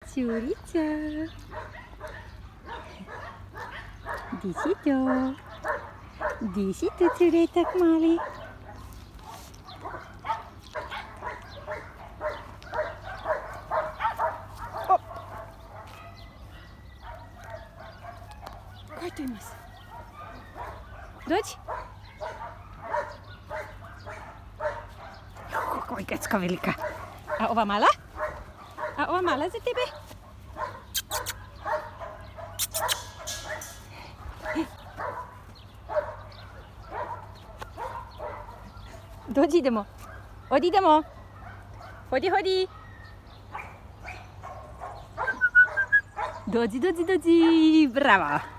Ciurica. Di situ. Di situ curetak Mali. Oh. 書いています。Dojď. Kojkecka velika. A ova mala? A ova mala za tebe? Dođi, idemo. Odi, idemo. Hodi, hodi. Dođi, dođi, dođi. Bravo.